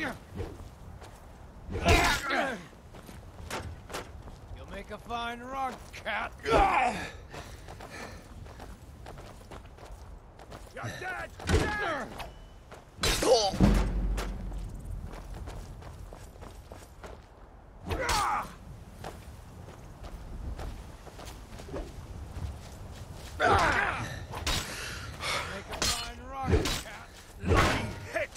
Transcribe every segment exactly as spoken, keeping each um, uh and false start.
You'll make a fine rug, cat. You're dead! Dead! Make a fine rug, cat. Lying hit!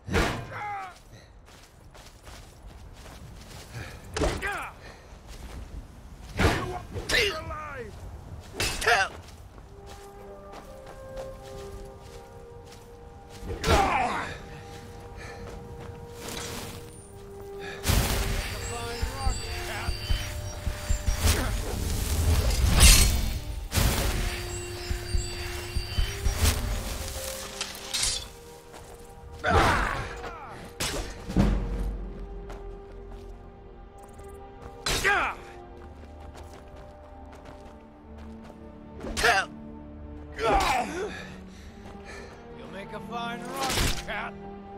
You want to be alive! You'll make a fine rug, cat.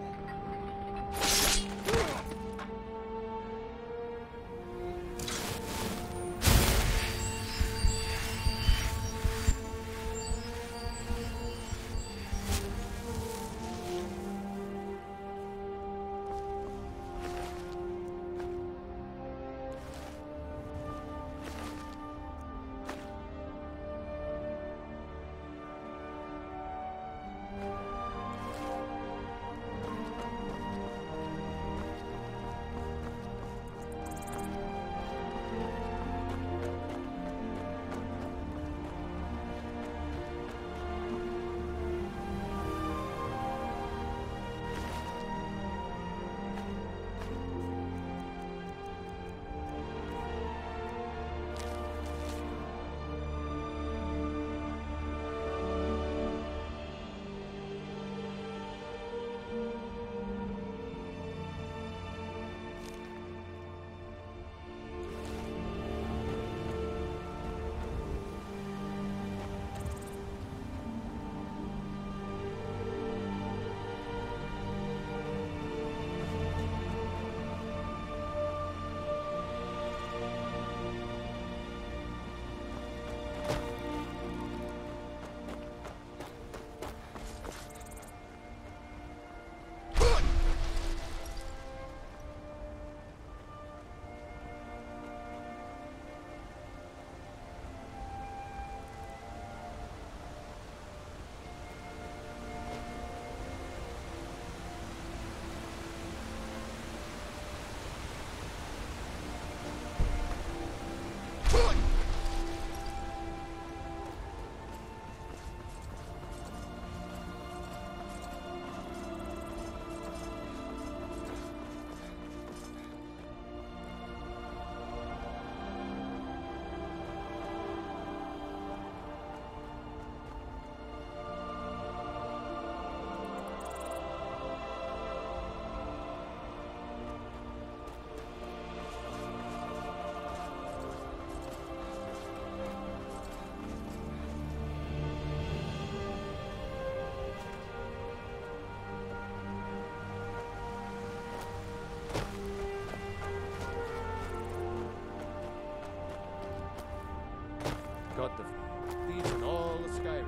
Got the thieves in all the Skyrim.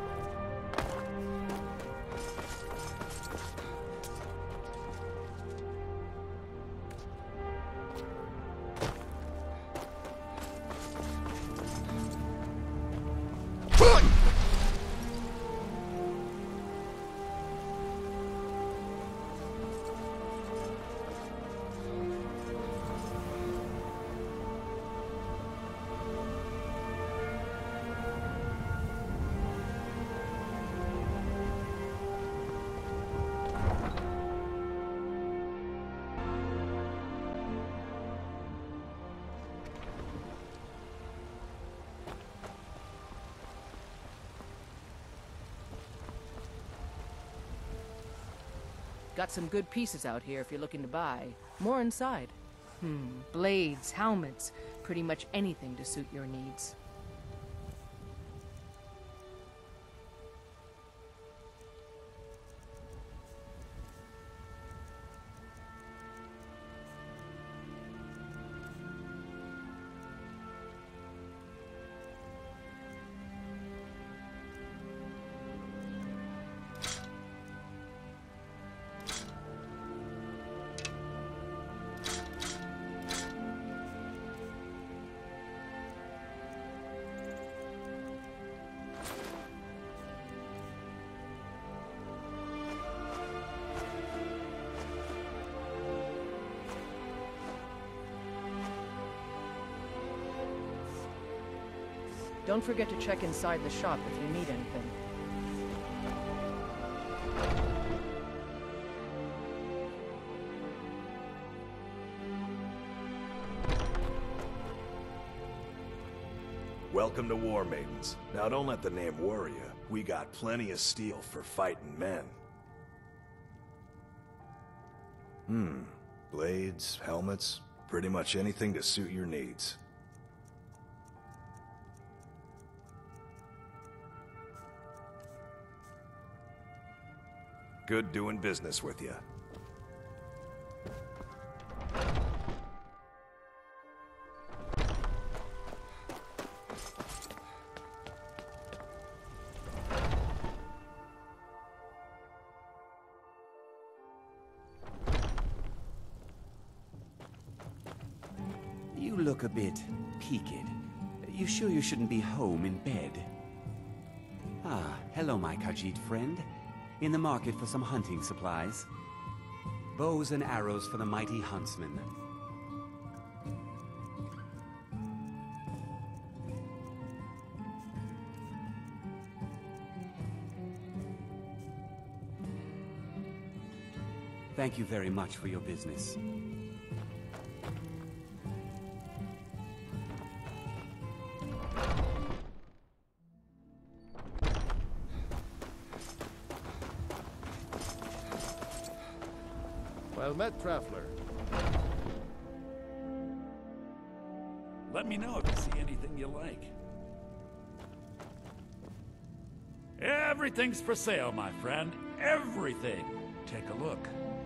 Got some good pieces out here if you're looking to buy. More inside. Hmm, blades, helmets, pretty much anything to suit your needs. Don't forget to check inside the shop if you need anything. Welcome to War Maidens. Now don't let the name worry you. We got plenty of steel for fighting men. Hmm. Blades, helmets, pretty much anything to suit your needs. Good doing business with you. You look a bit peaked. You sure you shouldn't be home in bed? Ah, hello, my Khajiit friend. In the market for some hunting supplies. Bows and arrows for the mighty huntsman. Thank you very much for your business. Well met, Traveler. Let me know if you see anything you like. Everything's for sale, my friend. Everything. Take a look.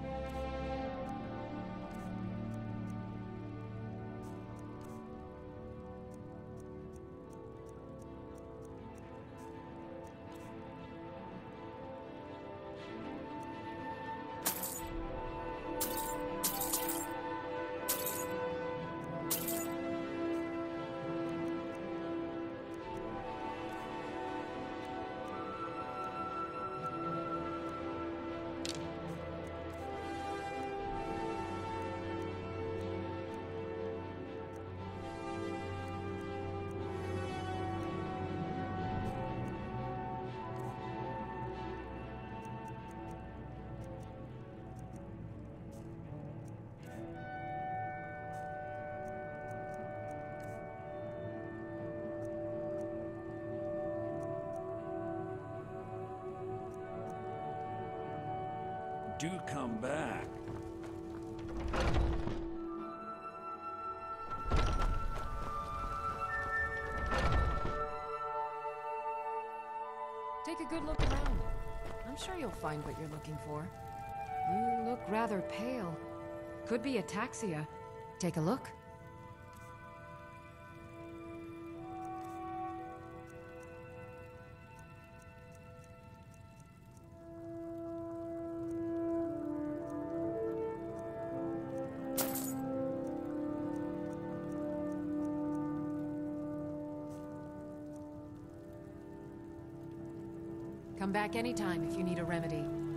Do come back. Take a good look around. I'm sure you'll find what you're looking for. You look rather pale. Could be ataxia. Take a look. Come back anytime if you need a remedy.